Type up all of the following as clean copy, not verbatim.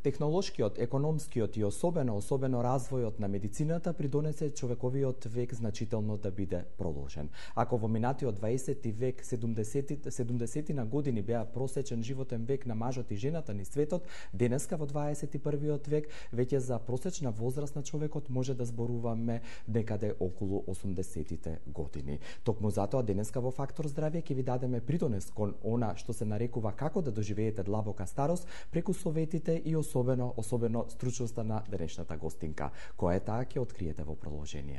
Технолошкиот, економскиот и особено развојот на медицината придонесе човековиот век значително да биде продолжен. Ако во минатиот 20 век 70 на години беа просечен животен век на мажот и жената низ светот, денеска во 21 век веќе за просечна возраст на човекот може да зборуваме некаде околу 80-тите години. Токму затоа денеска во Фактор здравје ќе ви дадеме придонес кон она што се нарекува како да доживеете длабока старост преку советите и особено стручноста на денешната гостинка. Која е таа ќе откриете во продолжение.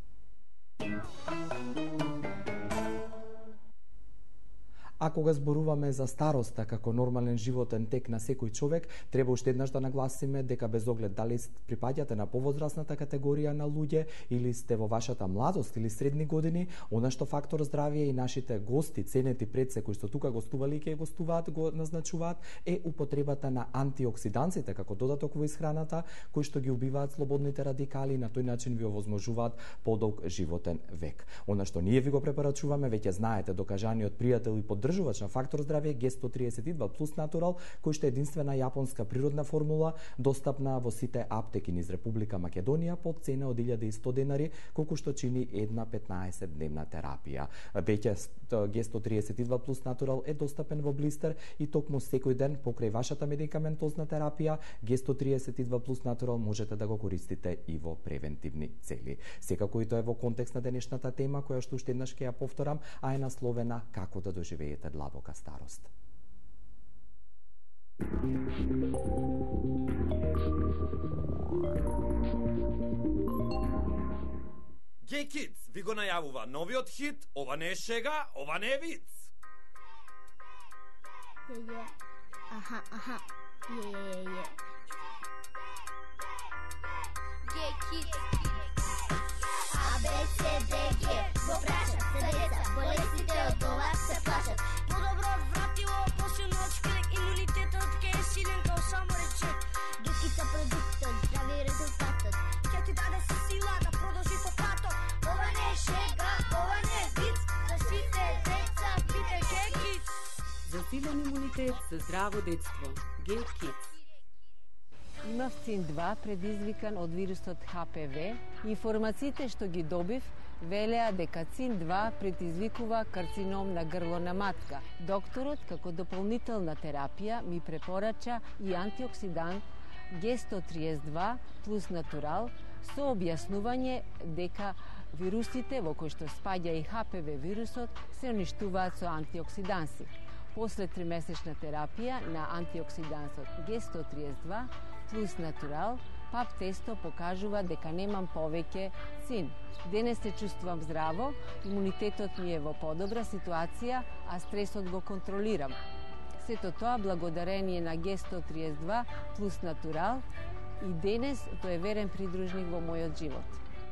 А кога зборуваме за староста како нормален животен тек на секој човек, треба уште еднаш да нагласиме дека без оглед дали припаѓате на повозрасната категорија на луѓе или сте во вашата младост или средни години, она што Фактор здравје и нашите гости, ценети предсе кои што тука гостували и ќе гостуваат, го назначуваат, е употребата на антиоксидансите како додаток во исхраната, кои што ги убиваат слободните радикали и на тој начин ви овозможуваат подолг животен век. Она што ние ви го препорачуваме, веќе знаете, докажаниот пријател и поддржувач на Фактор здравје Г132 плюс натурал, кој што е единствена јапонска природна формула, достапна во сите аптеки низ Република Македонија по цена од 1100 денари, колку што чини една 15-дневна терапија. Веќе Г132 плюс натурал е достапен во блистер и токму секој ден покрај вашата медикаментозна терапија, Г132 плюс натурал можете да го користите и во превентивни цели. Секако и тоа е во контекст на денешната тема, која што уште еднаш ќе ја повторам, а е насловена како да доживеете длабока старост. Gay Kids ви го најавува новиот хит, ова не е шега, ова не е виц. Аха. Gay Kids. A, B, C, D, G. Го прашат се деца, болестите од ова се плашат. Подобро вратило, посилно од шпилек, имунитетот ке е силен као само речет. Гекица продуктот, здрави резултатот. Ќе ти даде сила да продолжи по патот. Ова не е шега, ова не е виц. За сите деца, пите Gay Kids. За силен имунитет, за здраво детство. Gay Kids. Имав ЦИН-2 предизвикан од вирусот ХПВ. Информациите што ги добив велеа дека ЦИН-2 предизвикува карцином на грло на матка. Докторот, како дополнителна терапија, ми препорача и антиоксидант Г132 плюс натурал со објаснување дека вирусите во кои што спаѓа и ХПВ вирусот се уништуваат со антиоксиданси. После 3-месечна терапија на антиоксидансот Г132 плюс натурал, ПАП тесто покажува дека немам повеќе цин. Денес се чувствувам здраво, имунитетот ми е во подобра ситуација, а стресот го контролирам. Сето тоа благодарение на Г132 плюс натурал и денес тој е верен придружник во мојот живот.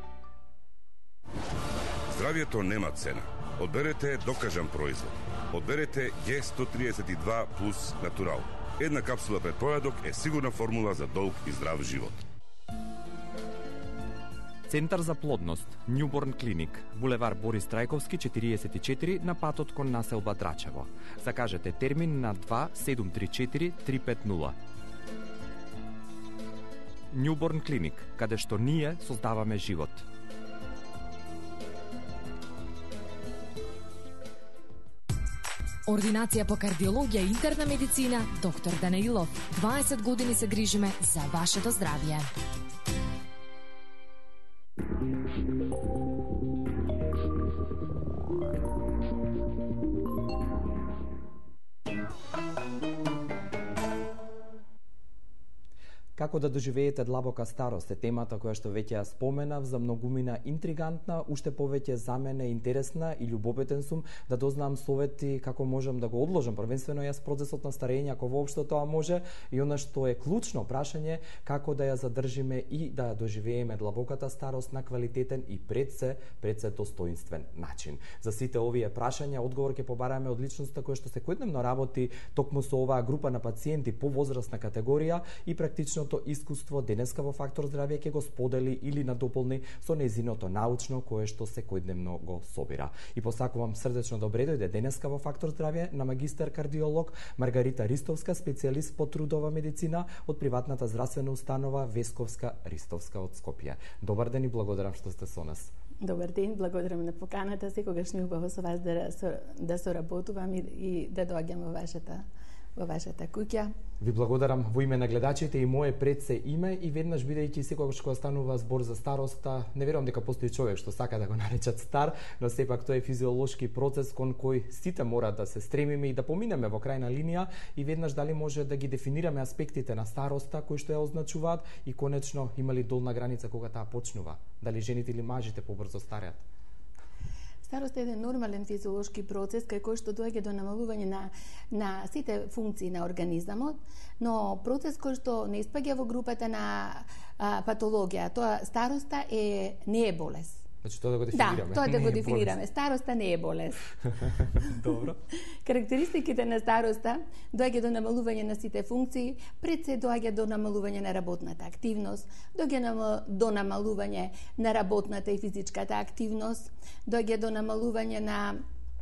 Здравието нема цена. Одберете докажан производ. Одберете Г132 плюс натурал. Една капсула пред појадок е сигурна формула за долг и здрав живот. Центар за плодност, Newborn Clinic, булевар Борис Трајковски 44 на патот кон населба Драчево. Закажете термин на 2734-350. Newborn Clinic, каде што ние создаваме живот. Ординација по кардиологија и интерна медицина, доктор Данаилов. 20 години се грижиме за вашето здравје. Како да доживеете длабока старост е темата која што веќе ја споменав, за многумина интригантна, уште повеќе за мене интересна и љубопитен сум да дознам совети како можам да го одложам првенствено јас процесот на старење, ако воопшто тоа може, и она што е клучно прашање, како да ја задржиме и да ја доживееме длабоката старост на квалитетен и пред се достоинствен начин. За сите овие прашања одговор ќе побараме од личноста која што секојдневно работи токму со оваа група на пациенти по возрастна категорија и практично своето искуство денеска во Фактор здравје ќе го сподели или надополни со нејзиното научно кое што секојдневно го собира. И посакувам срдечно добре дојде денеска во Фактор здравје на магистар кардиолог Маргарита Ристовска, специјалист по трудова медицина од приватната здравствена установа Весковска Ристовска од Скопје. Добар ден и благодарам што сте со нас. Добар ден, благодарам на поканата. Секогаш ми убаво со вас да соработувам и да доаѓам во вашата куќа. Ви благодарам во име на гледачите и мое пред се име и веднаш бидејќи секогаш кога станува збор за староста, не верувам дека постои човек што сака да го наречат стар, но сепак тоа е физиолошки процес кон кој сите мора да се стремиме и да поминеме во крајна линија и веднаш дали може да ги дефинираме аспектите на староста кои што ја означуваат и конечно има ли долна граница кога таа почнува? Дали жените или мажите побрзо стареат? Старост е еден нормален физиолошки процес кај кој што доаѓа до намалување на сите функции на организмот, но процес кој што не испаѓа во групата на патологија. Тоа староста не е болест. Значи тоа да го дефинираме. Да, тоа да го дефинираме. Староста не е болест. Добро. Карактеристиките на староста доаѓа до намалување на сите функции, пред се доаѓа до намалување на работната активност, доаѓа до намалување на работната и физичката активност, доаѓа до намалување на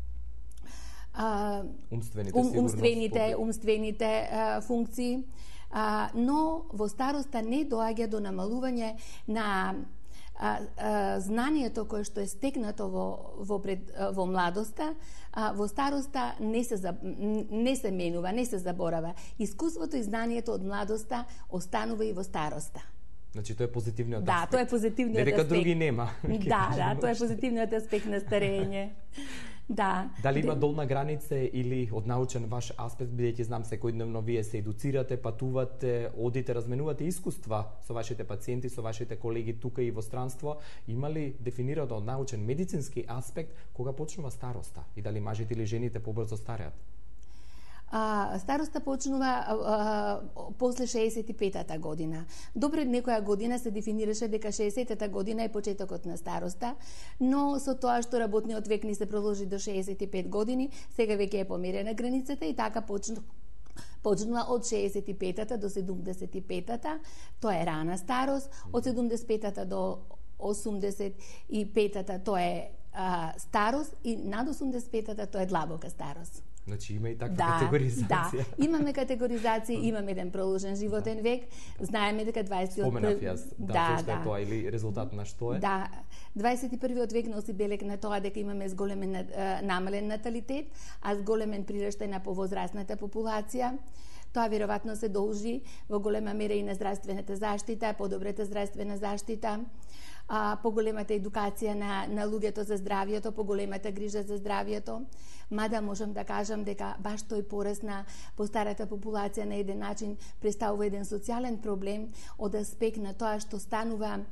умствените функции, но во староста не доаѓа до намалување на знанието кое што е стекнато во младоста, во староста не се менува, не се заборава. Искуството и знанието од младоста останува и во староста. Значи тоа е позитивниот аспект. Да, тоа е позитивниот аспект. Дека други нема. Да, тоа е позитивниот аспект на старење. Да. Дали има долна граница или од научен ваш аспект, бидејќи знам секојдневно вие се едуцирате, патувате, одите, разменувате искуства со вашите пациенти, со вашите колеги тука и во странство, има ли дефинирано од научен медицински аспект кога почнува староста и дали мажите или жените побрзо стареат? Староста почнува после 65-та година. Допред некоја година се дефинираше дека 60-та година е почетокот на староста, но со тоа што работниот век ни се продолжи до 65 години, сега веќе е померена границата и така почнува од 65-та до 75-та, тоа е рана старост, од 75-та до 85-та тоа е старост и над 85-та тоа е длабока старост. Значи има и таква категоризација. Да, имаме категоризација, имаме еден продолжен животен век. Знаеме дека 21 Споменав јас, што е тоа или резултат на што е? Да, 21 век носи белег на тоа дека имаме зголемен намален наталитет, а зголемен прираштај на повозрасната популација. Тоа веројатно се должи во голема мера и на здравствената заштита, подобрата здравствена заштита, поголемата едукација на луѓето за здравјето, поголемата грижа за здравјето. Мада можам да кажам дека баш тој пораст на постарата популација на еден начин представува еден социјален проблем од аспект на тоа што станува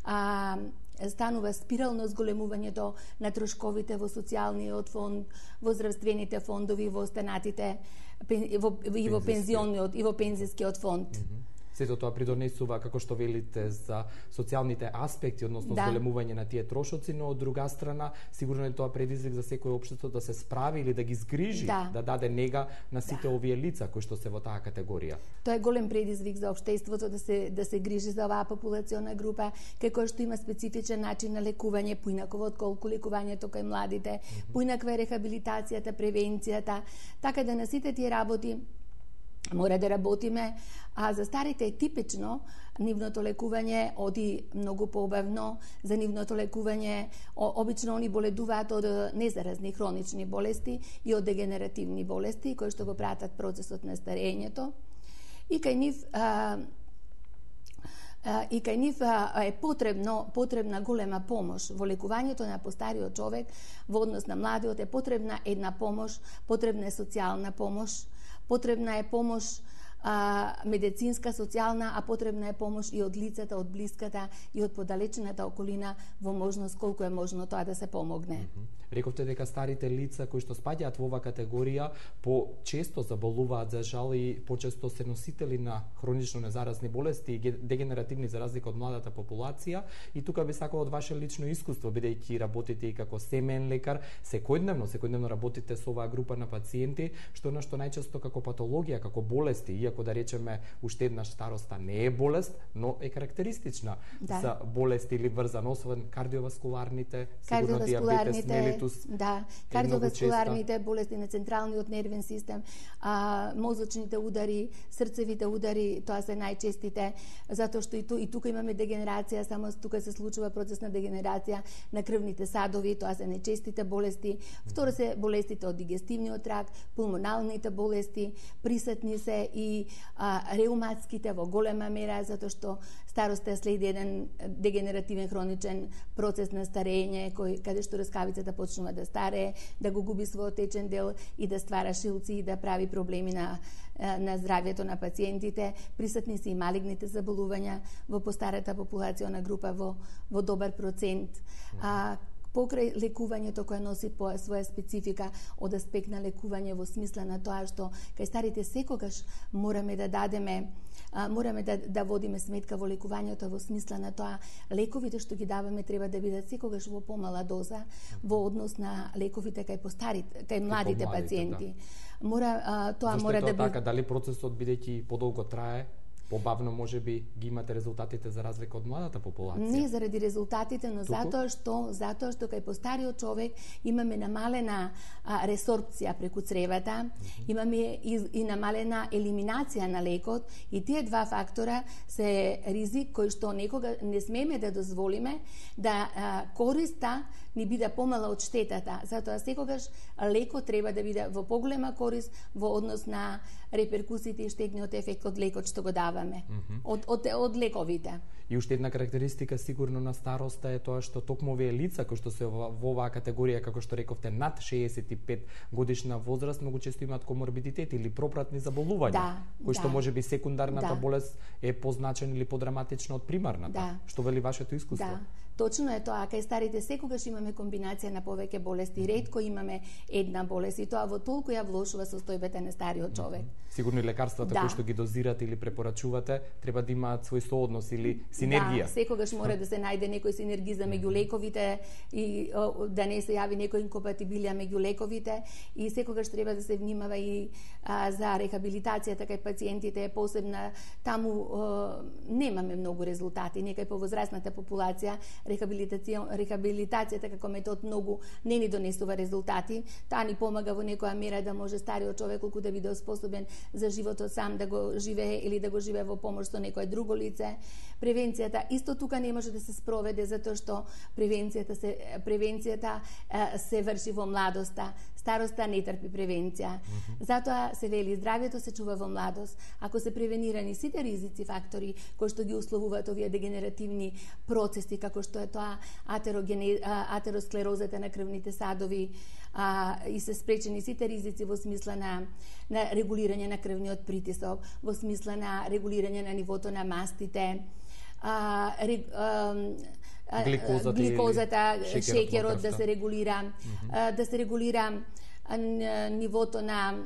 спирално зголемувањето на трошковите во социјалниот фонд, во здравствените фондови, во останатите и во пензиониот и во пензискиот фонд. Сето тоа придонесува, како што велите, за социјалните аспекти, односно зголемување на тие трошоци, но од друга страна, сигурно е тоа предизвик за секој општество да се справи или да ги згрижи, да даде нега на сите овие лица кои што се во таа категорија. Тоа е голем предизвик за општеството да се грижи за оваа популациона група, кај која што има специфичен начин на лекување, поинаково отколку лекувањето кај младите, поинаква е рехабилитацијата, превенцијата, така да на сите тие работи мора да работиме, а за старите е типично нивното лекување оди многу поубавно. За нивното лекување обично они боледуваат од незаразни хронични болести и од дегенеративни болести кои што го пратат процесот на старењето. И кај нив е потребна голема помош во лекувањето на постариот човек во однос на младиот, е потребна една помош, потребна е социјална помош, потребна е помош медицинска, социјална, а потребна е помош и од лицата, од блиската и од подалечената околина во можност колку е можно тоа да се помогне. Рековте дека старите лица кои што спаѓаат во оваа категорија почесто заболуваат, за жал, и почесто се носители на хронично незаразни болести и дегенеративни за разлика од младата популација. И тука би сакал од ваше лично искуство, бидејќи работите и како семеен лекар, секојдневно работите со оваа група на пациенти, што најчесто како патологија, како болести, иако иако да речеме уште еднаш староста не е болест, но е карактеристична за болести или врзано, освен кардиоваскуларните, сигурно диабетес, мелитус. Да, кардиоваскуларните болести на централниот нервен систем, мозочните удари, срцевите удари, тоа се најчестите, затоа што и тука имаме дегенерација, само тука се случува процес на дегенерација на крвните садови, тоа се најчестите болести. Второ се болестите од дигестивниот трак, пулмоналните болести, присутни се и реуматските во голема мера, затоа што староста следи еден дегенеративен хроничен процес на старење, каде што раскавицата почнува да старее, да го губи својот течен дел и да ствара шилци и да прави проблеми на здравјето на пациентите. Присутни се и малигните заболувања во постарата популациона група во добар процент. Покрај лекувањето кое носи своја специфика од аспект на лекување во смисла на тоа што кај старите секогаш мораме да дадеме мораме да водиме сметка во лекувањето во смисла на тоа лековите што ги даваме треба да бидат секогаш во помала доза во однос на лековите кај младите пациенти. Тоа мора да биде така, дали процесот бидејќи подолго трае, побавно можеби ги имате резултатите за разлика од младата популација? Не заради резултатите, но затоа што кај постариот човек имаме намалена ресорбција преку цревата, имаме и намалена елиминација на лекот, и тие два фактора се ризик кој што некога не смееме да дозволиме да користа ни биде помала од штетата. Затоа секогаш лекот треба да биде во поголема корист во однос на реперкусиите и штетниот ефект од лекот што го даваме, од лековите. И уште една карактеристика сигурно на староста е тоа што токму овие лица кои што се во оваа категорија, како што рековте, над 65 годишна возраст, многу често имаат коморбидитет или пропратни заболувања, кои што можеби секундарната болест е позначена или подраматична од примарната. Што вели вашето искуство? Точно е тоа, кај старите секогаш имаме комбинација на повеќе болести, ретко имаме една болест, и тоа во толку ја влошува состојбата на стариот човек. Сигурно и лекарствата кои што ги дозирате или препорачувате треба да имаат свој сооднос или синергија. Да, секогаш мора да се најде некој синергиза меѓу лековите и да не се јави некој инкомпатибилија меѓу лековите, и секогаш треба да се внимава и за рехабилитацијата кај пациентите, посебна таму немаме многу резултати, некај по возрастната популација рехабилитацијата како метод многу не ни донесува резултати. Таа ни помага во некоја мера да може стариот човек колку да биде способен за животот сам да го живее или да го живее во помош со некое друго лице. Превенцијата исто тука не може да се спроведе затоа што превенцијата се врши во младоста. Староста не трпи превенција. Затоа се вели здравјето се чува во младост. Ако се превенирани сите ризици фактори кои што ги условуваат овие дегенеративни процеси, како што е тоа атеросклерозата на крвните садови, и се спречени сите ризици во смисла на регулирање на крвниот притисок, во смисла на регулирање на нивото на мастите, гликозата, шеќерот да се регулира нивото на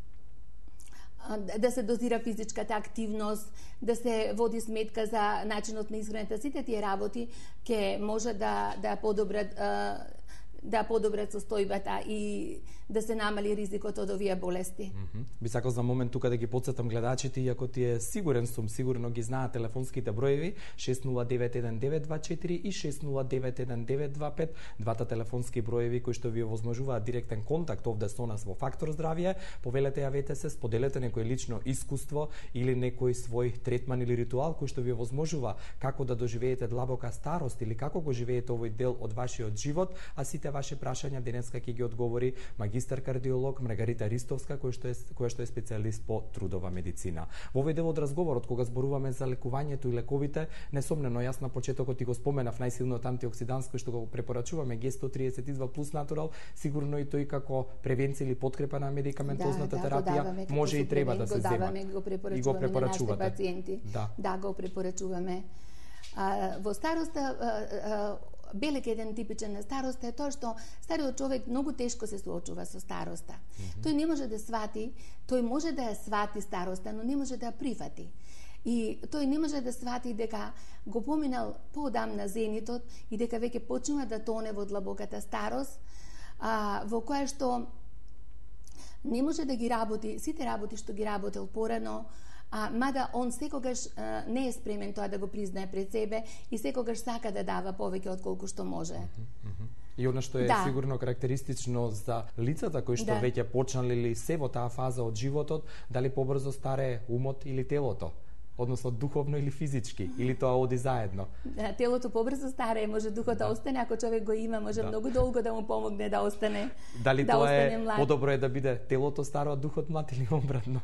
да се дозира физичката активност, да се води сметка за начинот на исхраната, сите тие работи ќе може да подобрат состојбата и да се намали ризикот од овие болести. Би сакал за момент тука да ги потсетам гледачите, иако тие сигурно ги знаат телефонските броеви 6091924 и 6091925, двата телефонски броеви кои што ви овозможуваат директен контакт овде со нас во Фактор здравје. Повелете, јавете се, споделете некој лично искуство или некој свој третман или ритуал кој што ви овозможува како да доживеете длабока старост или како го живеете овој дел од вашиот живот, а сите ваши прашања денеска ќе ги одговори магистар кардиолог Маргарита Ристовска, која што е специјалист по трудова медицина. Во овој дел од разговорот, кога зборуваме за лекувањето и лековите, несомнено јас на почетокот и го споменав најсилниот антиоксидант кој што го препорачуваме G132 плюс натурал, сигурно и тој како превенција или подкрепа на медикаментозната терапија може и треба да се зема. И го препорачуваме на пациенти. Да, го препорачуваме. Во староста белек еден типичен на староста е тоа што стариот човек многу тешко се соочува со староста. Тој не може да свати, тој може да ја свати староста, но не може да ја прифати. И тој не може да свати дека го поминал поодамна зенитот и дека веќе почнува да тоне во длабоката старост, во која што не може да ги работи, сите работи што ги работел порано, Мада он секогаш не е спремен тоа да го признае пред себе и секогаш сака да дава повеќе од колку што може. И она што е сигурно карактеристично за лицата кои што веќе почналили се во таа фаза од животот, дали побрзо старее умот или телото? Односно духовно или физички, или тоа оди заедно? Телото побрзо старее, може духот да остане, ако човек го има, може многу долго да му помогне да остане. Дали тоа е подобро е да биде телото старо, а духот млад или обратно?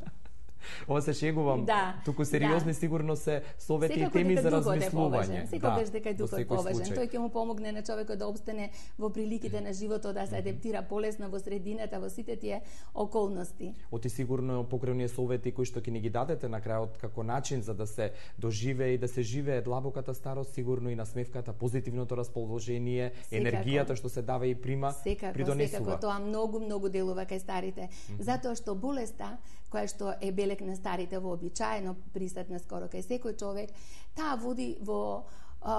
Ова се шегувам. Туку сериозни сигурно се совети и теми за размислување. Секогаш дека духот е поважен. Тој ќе му помогне на човекот да обстане во приликите на животот, да се адаптира полесно во средината, во сите тие околности. Оти сигурно покрај оние совети кои што ќе ни ги дадете на крајот како начин за да се доживее и да се живее длабоката старост, сигурно и насмевката, позитивното расположение, енергијата што се дава и прима, придонесува. Секако, тоа многу делува кај старите. Затоа што болеста која што е белек на старите вообичаено присутна скоро кај секој човек, таа води во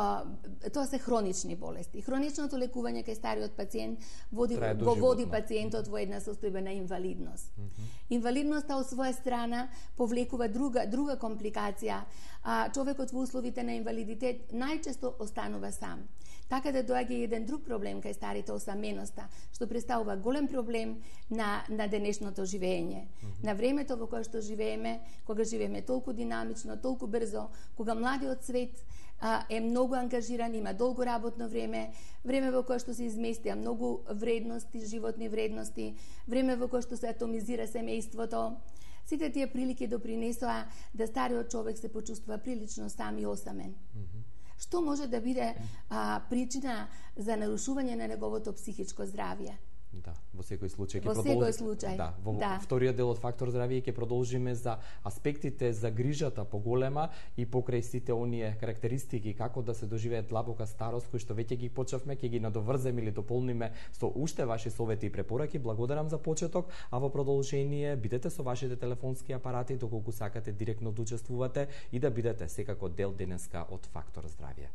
тоа се хронични болести. Хроничното лекување кај стариот пациент го води пациентот во една состојба на инвалидност. Инвалидноста од своја страна повлекува друга компликација. Човекот во условите на инвалидитет најчесто останува сам. Така да доаѓа еден друг проблем кај старите, осаменоста, што представува голем проблем на денешното живење. На времето во кое што живееме, кога живееме толку динамично, толку брзо, кога младиот свет е многу ангажиран, има долго работно време во кое што се изместија многу вредности, животни вредности, време во кое што се атомизира семејството. Сите тие прилики допринесоа да стариот човек се почувствува прилично сам и осамен. Што може да биде причина за нарушување на неговото психичко здравје? Да, во секој случај ќе продолжиме. Во вториот дел од фактор здравје ќе продолжиме за аспектите за грижата поголема и покрај сите оние карактеристики како да се доживее длабока старост кои што веќе ги почнавме, ќе ги надоврземе или дополниме со уште ваши совети и препораки. Благодарам за почеток, а во продолжение бидете со вашите телефонски апарати доколку сакате директно да учествувате и да бидете секако дел денеска од фактор здравје.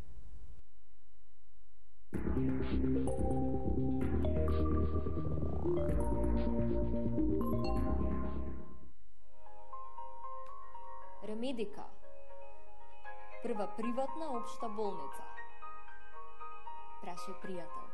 Ремедика, прва приватна општа болница. Праше пријател.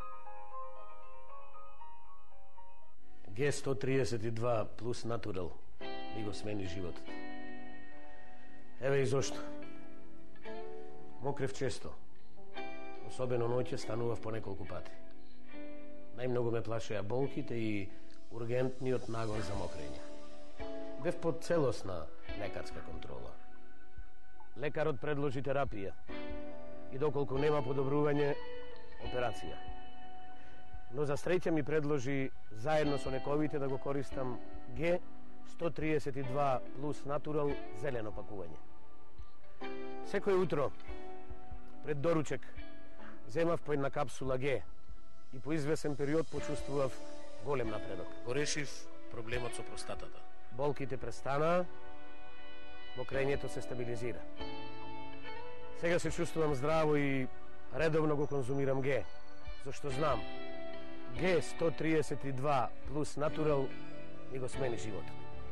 Г132 плюс натурал ми го смени животот. Еве и зошто. Мокрев често. Особено ноќе станував по неколку пати. Најмногу ме плашеа болките и ургентниот нагон за мокрење. Бев под целосна лекарска контрола. Лекарот предложи терапија и доколку нема подобрување, операција. Но за среќа ми предложи заедно со лековите да го користам Г132 плюс натурал зелено пакување. Секој утро пред доручек земав по една капсула Г и по извесен период почувствував голем напредок. Го решив проблемот со простатата. Болките престанаа, мокрењето се стабилизира. Сега се чувствувам здраво и редовно го конзумирам Г, зашто знам, Г132 плюс натурал ми го смени животот.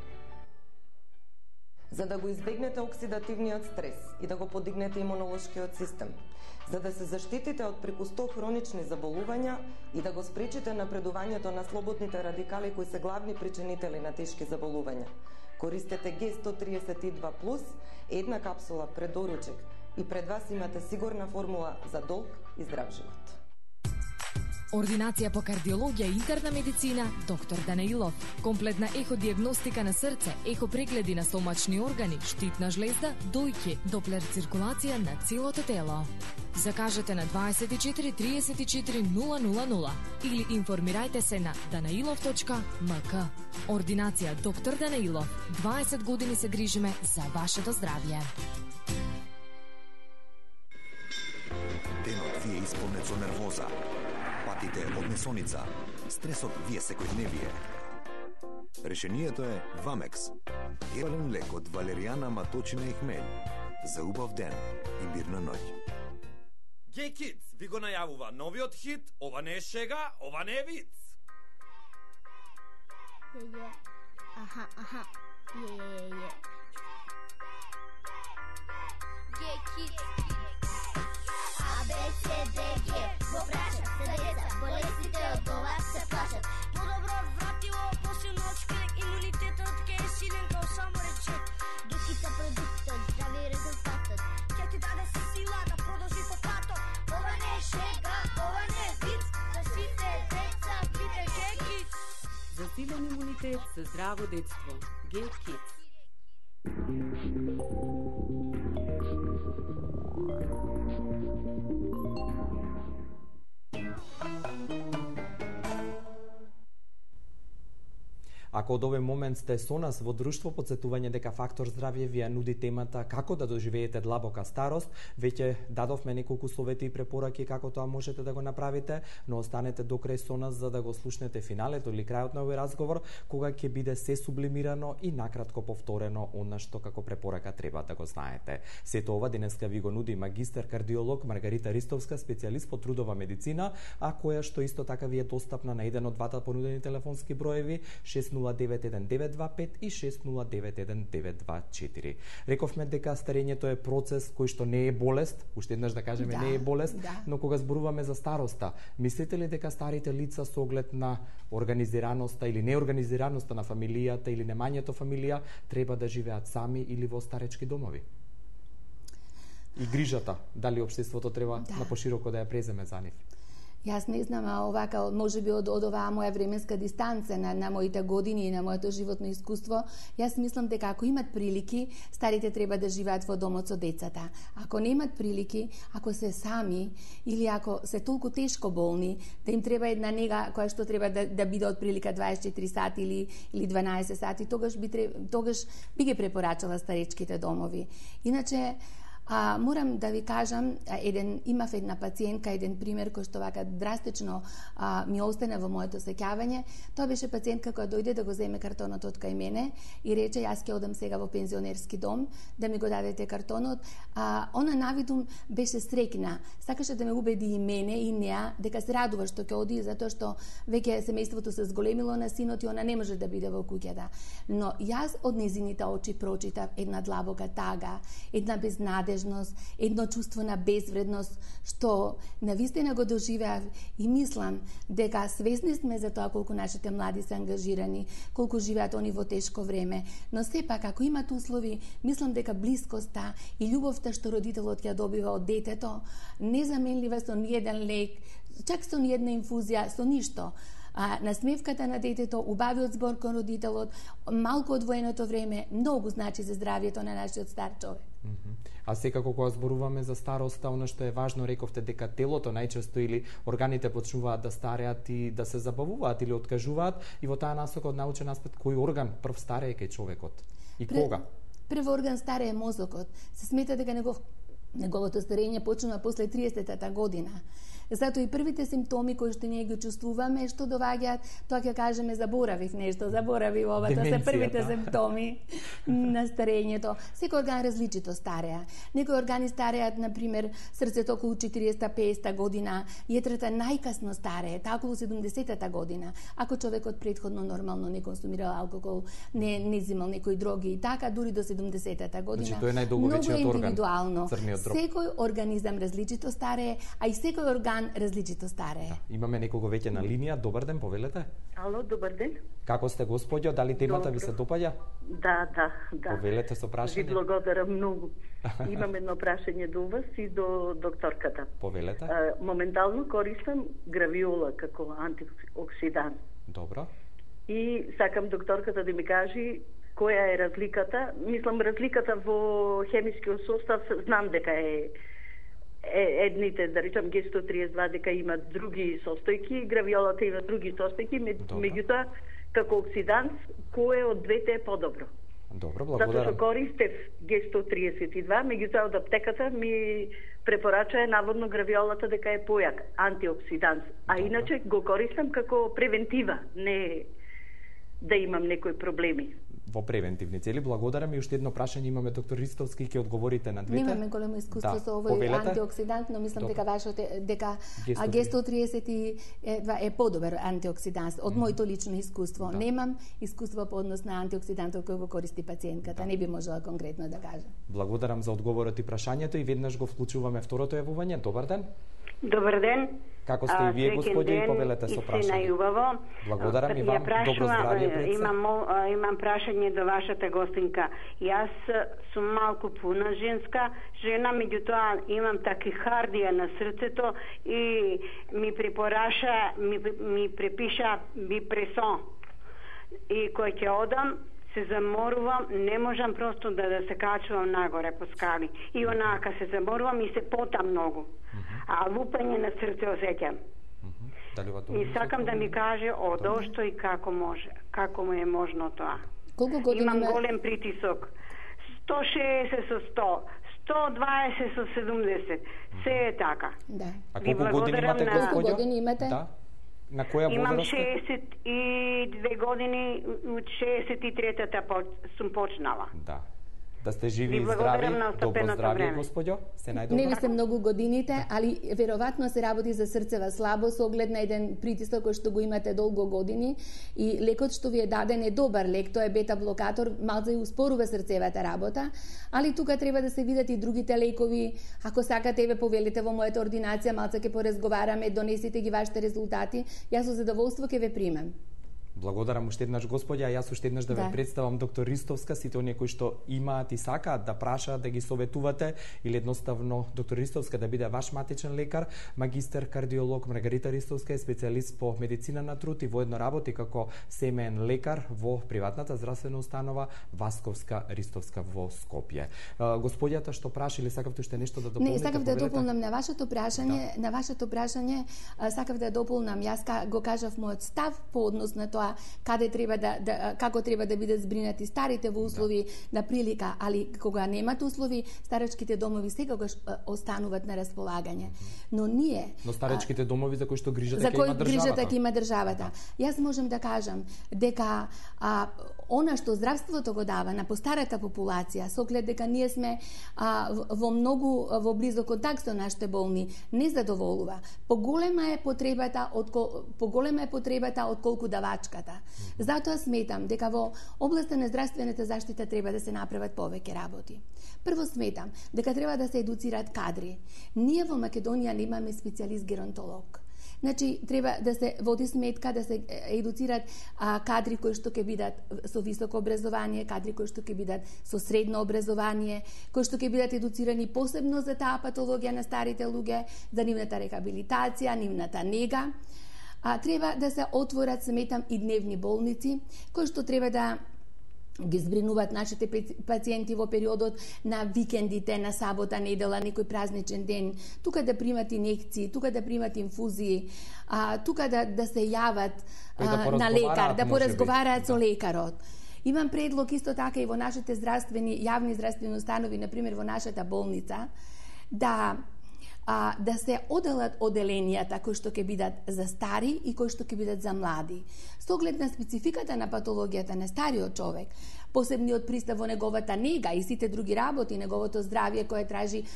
За да го избегнете оксидативниот стрес и да го подигнете имунолошкиот систем, за да се заштитите од преку 100 хронични заболувања и да го спречите напредувањето на слободните радикали кои се главни причинители на тешки заболувања. Користете Г132+, една капсула пред доручек и пред вас имате сигурна формула за долг и здрав живот. Ординација по кардиологија и интерна медицина, доктор Данаилов. Комплетна еходиагностика на срце, ехопрегледи на стомачни органи, штитна жлезда, дојки, доплер циркулација на целото тело. Закажете на 24 34 000 или информирајте се на danailov.mk. Ординација доктор Данаилов. 20 години се грижиме за вашето здравје. Денот ви е исполнет со нервоза. Патите од несоница, стресот ви е секојдневие. Решението е Вамекс. Евален лек од валеријана, маточина и хмелј. За убав ден и мирна ноќ. Gay Kids ви го најавува новиот хит "Ова не е шега, ова не е виц". Аха. А, Б, С, Д, Г. Го прашат се деца, болестите од ова се плашат. Подобро вратило, посилно од шкрек, имунитетот ке е силен као само речек. Докица продуктот, здрави резултатот. Ќе ти даде сила да продолжи по патот. Ова не е шега, ова не е виц, за сите деца биде Г-Kids. За силен имунитет за здраво детство. Г-Kids. Ако од овој момент сте со нас во друштво, подсетување дека Фактор здравје ви ја нуди темата како да доживеете длабока старост, веќе дадовме неколку совети и препораки како тоа можете да го направите, но останете до крај со нас за да го слушнете финалето или крајот на овој разговор, кога ќе биде се сублимирано и накратко повторено она што како препорака треба да го знаете. Сето ова денеска ви го нуди магистар кардиолог Маргарита Ристовска, специјалист по трудова медицина, а која што исто така ви е достапна на еден од двата понудени телефонски броеви 6091-925 и 6091-924. Рековме дека старењето е процес кој што не е болест, уште еднаш да кажеме не е болест, но кога зборуваме за староста, мислите ли дека старите лица со оглед на организираноста или неорганизираноста на фамилијата или немањето фамилија треба да живеат сами или во старечки домови? И грижата, дали општеството треба на пошироко да ја преземе за нив? Јас не знам, а овака, може би од оваа моја временска дистанца на моите години и на моето животно искуство, јас мислам дека ако имат прилики, старите треба да живеат во домот со децата. Ако не имат прилики, ако се сами или ако се толку тешко болни, да им треба една нега која што треба да биде од прилика 24 сати или 12 сати, тогаш би ги препорачала старечките домови. Иначе, морам да ви кажам, имав една пациентка, еден пример кој што вака драстично ми остана во моето сеќавање. Тоа беше пациентка која дојде да го земе картонот од кај мене и рече јас ќе одам сега во пензионерски дом да ми го дадете картонот. Она навидум беше среќна, сакаше да ме убеди и мене и неа дека се радува што ќе оди затоа што веќе семејството се зголемило на синот и она не може да биде во куќата. Но јас од незините очи прочитав една длабока тага, една безнадежност, едно чувство на безвредност, што навистина го доживеав и мислам дека свесни сме за тоа колку нашите млади се ангажирани, колку живеат они во тешко време, но сепак ако имат услови, мислам дека блискоста и љубовта што родителот ја добива од детето, незаменлива со ниеден лек, чак со ниедна инфузија, со ништо. Насмевката на детето, убавиот збор кон родителот, малку одвоеното време, многу значи за здравјето на нашиот стар човек. А секако кога зборуваме за староста, она што е важно, рековте дека телото најчесто или органите почнуваат да стареат и да се забавуваат или откажуваат, и во таа насока од научен аспект кој орган прв старее кај човекот и кога? Прв орган старее мозокот. Се смета дека неговото старење почнува после 30-та година. Затоа и првите симптоми кои што ние ги чувствуваме, што доваѓаат, тоа ќе кажеме заборавив нешто, заборавив ова, тоа се првите симптоми на старењето. Секој орган различито стареа. Некои органи стареат, например, срцето околу 40-50 година, јетрата најкасно старее, таа околу 70-та година. Ако човекот претходно нормално не консумирал алкохол, не земал некои дроги и така, дури до 70-та година. Значи, тоа е најдолговечниот орган. Индивидуално. Секој организам различито старее, а и секој орган различито старее. Имаме некого веќе на линија. Добар ден, повелете. Ало, добар ден. Како сте, господјо? Дали темата ви се допаѓа? Да. Повелете со прашање. Ви благодарам многу. Имам едно прашање до вас и до докторката. Повелете. Моментално користам гравиола како антиоксидант. Добро. И сакам докторката да ми кажи која е разликата. Мислам, разликата во хемискиот состав, знам дека едните, да речам, Г132 дека имат други состојки, гравиолата има други состојки, меѓутоа, како оксидант, кој од двете е подобро? Добро, благодарам. Затоа што користев Г132, меѓутоа од аптеката ми препорачаа наводно гравиолата дека е појак антиоксидант, а иначе го користам како превентива, не да имам некои проблеми. во превентивни цели. Благодарам и уште едно прашање имаме, доктор Ристовски, ќе одговорите на двете. Немаме големо искуство со овој антиоксидант, но мислам дека G132 е подобар антиоксидант од моето лично искуство. Немам искуство по однос на антиоксидантот кој го користи пациентката, не би можела конкретно да кажам. Благодарам за одговорот и прашањето и веднаш го вклучуваме второто јавување. Добар ден. Добар ден. Како сте и вие, господи, и повелете со прашање. Благодарам и вам. Добро здравје, Преца. Имам прашање до вашата гостинка. Јас сум малку пуна женска жена, меѓутоа имам такихардија на срцето и ми препиша бипресон. И кој ќе одам, се заморувам, не можам просто да се качувам нагоре по скали. И онака се заморувам и се потам многу. А лупање на срце осеќам. И сакам да ми каже одошто и како може, како му е можно тоа. Колку години имам голем притисок. 160 со 100, 120 со 70. Се е така. Да. А колку години имате, господјо? Колку години имате? Да. На која возраст? Имам 62 години, од 63-та сум почнала. Да. Да сте живи и здрави, добро здравје, господјо, се најдобро. Не ви се многу годините, али веројатно се работи за срцева слабост, оглед на еден притисок кој што го имате долго години и лекот што ви е даден е добар лек, тоа е бета-блокатор, малце и успорува срцевата работа, али тука треба да се видат и другите лекови. Ако сакате, ве повелите во мојата ординација, малце ќе поразговараме, донесите ги вашите резултати, јас со задоволство ќе ве примам. Благодарам уште еднаш, господја, а јас уште еднаш да ве представам доктор Ристовска, сите оние кои што имаат и сакаат да прашаат, да ги советувате или едноставно доктор Ристовска да биде ваш матичен лекар, магистер кардиолог Маргарита Ристовска е специјалист по медицина на труд и воедно работи како семеен лекар во приватната здравствена установа Васковска Ристовска во Скопје. Господјата што праша или сакавте уште нешто да дополните? Не, сакав да дополнам на вашето прашање, сакав да дополнам. Јас го кажав мојот став по однос на тоа каде треба како треба да бидат збринати старите во услови на прилика, али кога немат услови, старечките домови секогаш остануваат на располагање. Но старечките домови за кои што грижата ќе има државата. Јас можам да кажам дека она што здравството го дава на постарата популација, со оглед дека ние сме во близо контакт со нашите болни, не задоволува. Поголема е потребата отколку давачката. Затоа сметам дека во областа на здравствената заштита треба да се направат повеќе работи. Прво сметам дека треба да се едуцираат кадри. Ние во Македонија немаме специјалист геронтолог. Значи, треба да се води сметка да се едуцираат кадри кои што ќе бидат со високо образование, кадри кои што ќе бидат со средно образование, кои што ќе бидат едуцирани посебно за таа патологија на старите луѓе, за нивната рехабилитација, нивната нега. Треба да се отворат, сметам, и дневни болници, кои што треба да ги збринуваат нашите пациенти во периодот на викендите, на сабота, недела, некој празничен ден, тука да примат инекции, тука да примат инфузии, тука да се јават на лекар, да поразговараат со лекарот. Имам предлог исто така и во нашите јавни здравствени установи, например во нашата болница, да се оделат оделенијата кои што ќе бидат за стари и кои што ќе бидат за млади. Со оглед на спецификата на патологијата на стариот човек, посебниот пристап во неговата нега и сите други работи, неговото здравје кое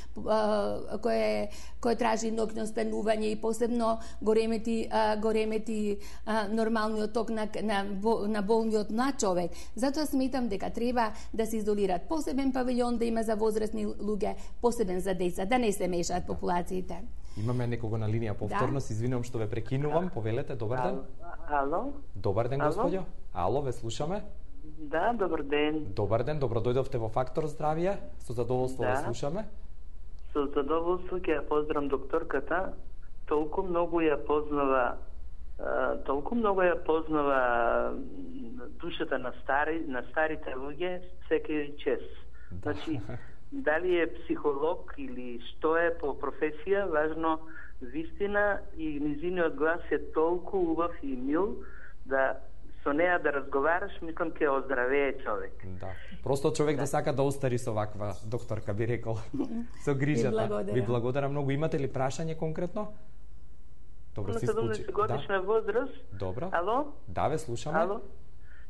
тражи ноќно спенување и посебно го ремети нормалниот ток на болниот млад човек. Затоа сметам дека треба да се изолираат посебен павилјон да има за возрастни луѓе, посебен за деца, да не се мешаат популациите. Имаме некого на линија повторно, се извинувам што ве прекинувам. Повелете, добар ден. Ало? Добар ден, господјо. Ало, ве слушаме. Да, добар ден. Добар ден, добро дојдовте во Фактор здравје. Со задоволство ве слушаме. Со задоволство ќе ја поздравам докторката. Толку многу ја познава душата на старите луѓе, секој час. Значи, дали е психолог или што е по професија, важно вистина и низиниот глас е толку убав и мил да со неа да разговараш, мислам ќе оздравее човек. Да. Просто човек да сака да остари со ваква докторка, би рекол. Со грижата. Ви благодарам многу. Имате ли прашање конкретно? Добро, се случи. На 70 годишна возраст. Добро. Ало? Да, ве слушаме. Ало?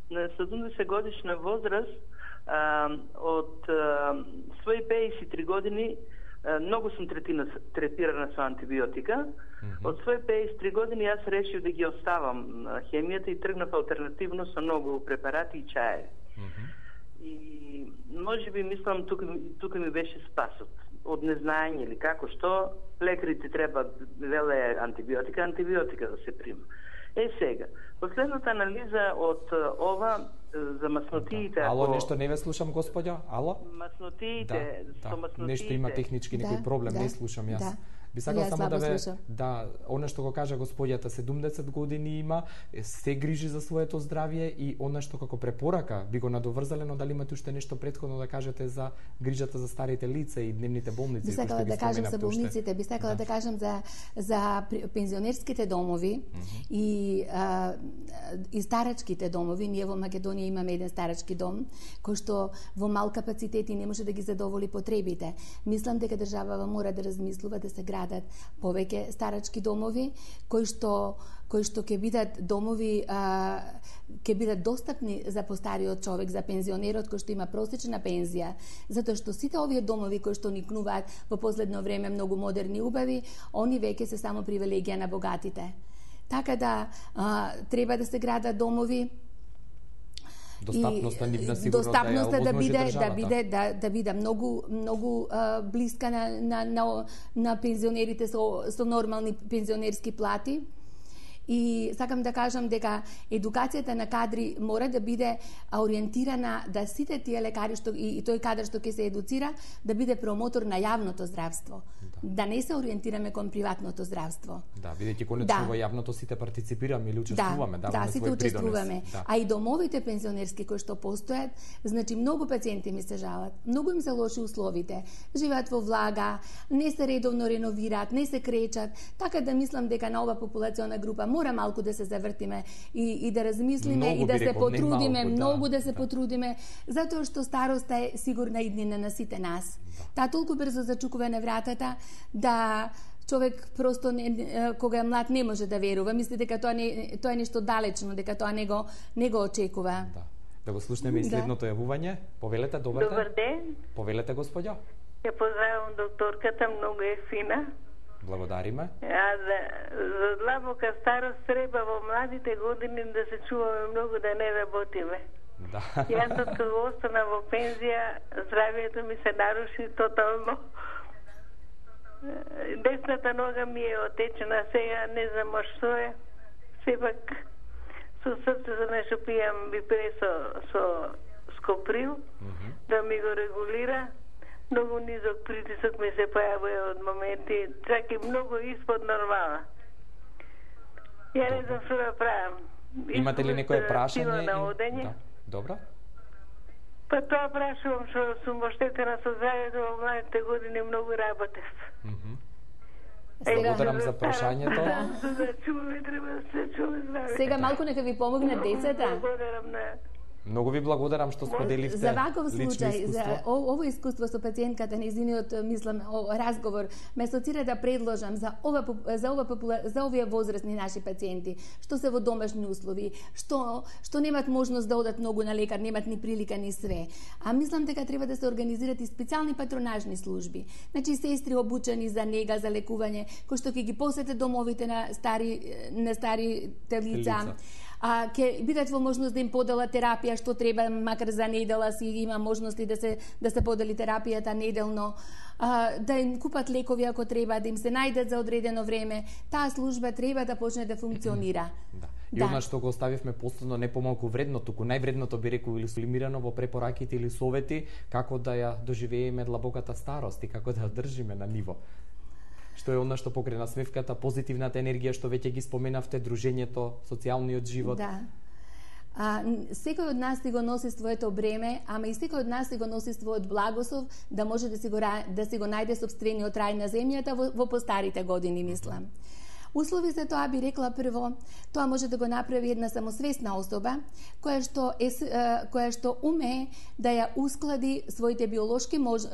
на 70 годишна возраст од своји 53 години многу сум третирана со антибиотика. Од своји 53 години јас решив да ги оставам хемијата и тргнав алтернативно со многу препарати и чаеви. И можеби мислам тука ми беше спасот од незнаење или како што лекарите треба веле антибиотика да се прима. Сега, последната анализа од ова за маснотиите... Ало, нешто не ве слушам, господја? Ало? Маснотиите, со маснотиите... Нешто има технички некој проблем, не слушам јас. Би сакал само она што го кажа господјата, 70 години има, се грижи за своето здравје и она што како препорака би го надоврзале, но дали имате уште нешто претходно да кажете за грижата за старите лица и дневните болници? Би сакала да кажам за болниците, би сакала да кажам за пензионерските домови и старачките домови. Ние во Македонија имаме еден старачки дом кој што во мал капацитет и не може да ги задоволи потребите. Мислам дека државава мора да размислува да се градат повеќе старачки домови кои што ќе бидат домови ќе бидат достапни за постариот човек, за пензионерот кој што има просечна пензија, затоа што сите овие домови кои што никнуваат во последно време многу модерни и убави, они веќе се само привилегија на богатите. Така да треба да се градат домови. Достапноста нивна сигурно да биде многу блиска на пензионерите со нормални пензионерски плати. И сакам да кажам дека едукацијата на кадри мора да биде ориентирана да сите тие лекари и тој кадар што ќе се едуцира да биде промотор на јавното здравство. Да не се ориентираме кон приватното здравство. Да, бидејќи конечно во јавното сите партиципираме или учествуваме, даваме сите свој учествуваме. придонес. А и домовите пензионерски кои што постојат, значи многу пациенти ми се жалат. Многу им се лоши условите. Живеат во влага, не се редовно реновираат, не се кречат, така да мислам дека на ова популациона група мора малку да се завртиме и да размислиме и да се потрудиме, многу да се потрудиме, затоа што староста е сигурна иднина на сите нас. Таа толку брзо зачукува на вратата да човек просто кога е млад не може да верува, мисли дека тоа е нешто далечно, дека тоа не го очекува. Да го слушнеме и следното јавување. Повелете, добар ден. Добар ден. Повелете, господја. Ја поздравам докторката, многу е фина. Благодариме. За длабока старост треба во младите години да се чуваме многу да не работиме. Да. Јас од кога остана во пензија, здравието ми се наруши тотално. Десната нога ми е отечена сега, не знам што е. Сепак со срцето нешто пијам бипресо со скоприл, да ми го регулира. Многу низок притисок ми се појавува од моменти, чак и многу испод нормала. Ја не знам што да правам. Имате ли некое прашање? На одење? Да. Добро. Па тоа прашувам што сум оштетена со здравјето во младите години, многу работев. Благодарам за прашањето. Да чуваме, треба да се чуваме здравјето. Сега малку нека ви помогнат децата. Благодарам на Многу ви благодарам што споделивте за ваков случај, искуство. за ово искуство со пациентката, нејзиниот мислам разговор, ме асоцира да предложам за овие возрастни наши пациенти, што се во домашни услови, што немат можност да одат многу на лекар, немат ни прилика ни све. А мислам дека треба да се организират и специјални патронажни служби. Значи сестри обучени за нега, за лекување, кои што ќе ги посетат домовите на старите лица. Ќе бидат во можност да им поделат терапија што треба, макар за недела си има можности да се подели терапијата неделно, да им купат лекови ако треба, да им се најдат за одредено време. Таа служба треба да почне да функционира. И она што го оставивме последно не помалку вредно, туку највредното би рекол или сулимирано во препораките или совети како да ја доживееме длабоката старост и како да ја држиме на ниво. Што е она што покрај насмевката, позитивната енергија што веќе ги споменавте, дружењето, социјалниот живот. Да. Секој од нас си го носи своето бреме, ама и секој од нас си го носи својот благослов да може да си го најде сопствениот рај на земјата во постарите години, мислам. Услови за тоа би рекла прво, тоа може да го направи една самосвесна особа која што умее да ја усклади своите биолошки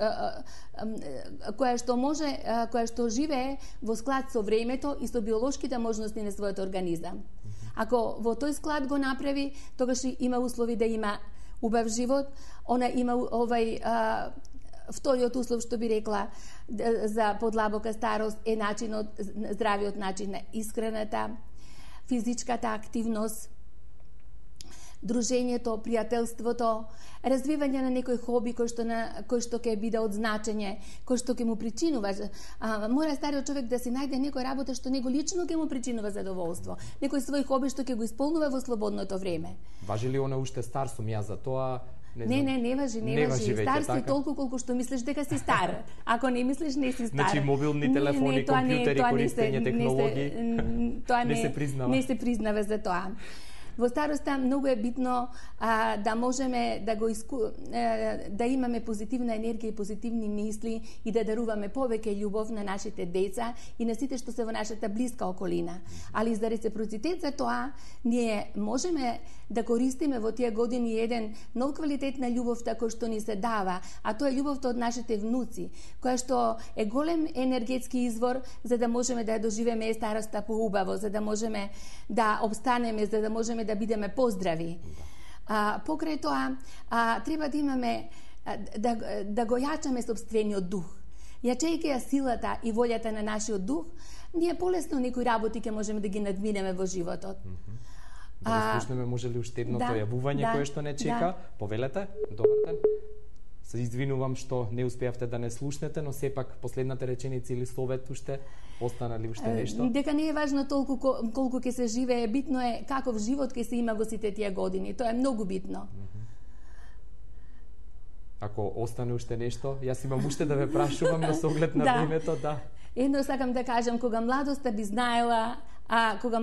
која што живее во склад со времето и со биолошките можности на својот организам. Ако во тој склад го направи, тогаш има услови да има убав живот, она има вториот услов што би рекла за подлабока старост е здравиот начин на исхраната, физичката активност, дружењето, пријателството, развивање на некој хоби кој што ќе биде од значење, кој што ќе му причинува. Мора стариот човек да си најде некоја работа што него лично ќе му причинува задоволство, некој свој хоби што ќе го исполнува во слободното време. Важи ли она уште стар сум јас за тоа? Не важи. Стар си толку колку што мислиш дека си стар. Ако не мислиш, не си стар. Значи мобилни телефони, компјутери, користење технологии, не се признава. Не се признава за тоа. Во староста многу е битно да можеме да имаме позитивна енергија и позитивни мисли и да даруваме повеќе љубов на нашите деца и на сите што се во нашата блиска околина. Али за реципроцитет за тоа, ние можеме да користиме во тие години еден нов квалитет на љубовта кој што ни се дава, а тоа е љубовта од нашите внуци, која што е голем енергетски извор за да можеме да ја доживеме староста поубаво, за да можеме да обстанеме, за да можеме да бидеме поздрави. Покрај тоа, треба да имаме, да го јачаме собствениот дух. Јачејќи ја силата и волјата на нашиот дух, ние полесно некои работи ќе можеме да ги надминеме во животот. Да го слушнеме, може ли уште едното јавување кое што не чека? Повелете, добар ден. Се извинувам што не успеавте да не слушнете, но сепак последната реченица или совет уште остана ли уште нешто? Дека не е важно толку колку ќе се живее, битно е каков живот ќе се има во сите тие години. Тоа е многу битно. Ако остане уште нешто, јас имам уште да ве прашувам на соглед на времето, да. Едно сакам да кажам, кога младоста би знаела, кога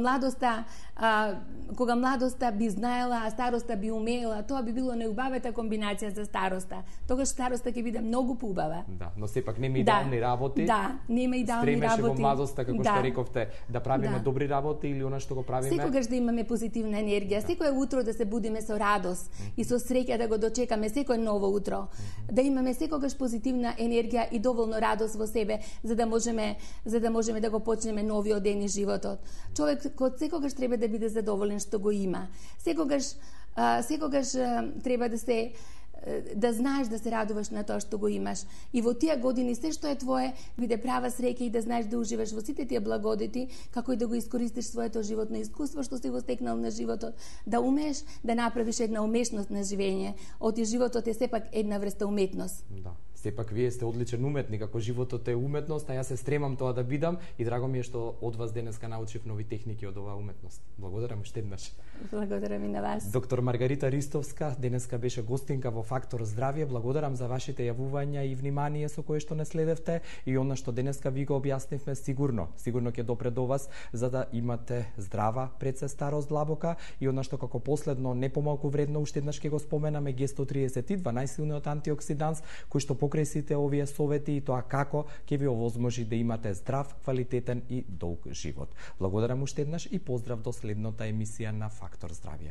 младоста би знаела, а староста би умеела, тоа би било неубавата комбинација за староста. Тогаш староста ќе биде многу поубава. Да, но сепак нема идеални работи. Да, нема идеални работи. Стремеше во младоста, како што рековте, да правиме добри работи или она што го правиме. Секогаш да имаме позитивна енергија, секој утро да се будиме со радост и со среќа да го дочекаме секој ново утро. Да имаме секогаш позитивна енергија и доволно радост во себе, за да можеме да го почнеме новиот ден и животот. Човек код секогаш треба да биде задоволен што го има. Секогаш треба да знаеш да се радуваш на тоа што го имаш. И во тие години се што е твое биде права среќа и да знаеш да уживаш во сите тие благодети, како и да го искористиш своето животно искуство што си го стекнал на животот, да умееш да направиш една умешност на живење. Оти животот е сепак една врста уметност. Да. Сепак вие сте одличен уметник, ако животот е уметност, а јас се стремам тоа да бидам и драго ми е што од вас денеска научив нови техники од оваа уметност. Благодарам уште еднаш. Благодарам и на вас. Доктор Маргарита Ристовска денеска беше гостинка во Фактор здравје. Благодарам за вашите јавувања и внимание со кое што не следевте и она што денеска ви го објаснивме сигурно ќе допре до вас за да имате здрава пред се старост длабока и она што како последно не помалку вредно уште еднаш ќе го споменаме Г132, најсилниот антиоксиданс кој што покрај сите овие совети и тоа како ќе ви овозможи да имате здрав, квалитетен и долг живот. Благодарам уште еднаш и поздрав до следната емисија на Фактор здравје.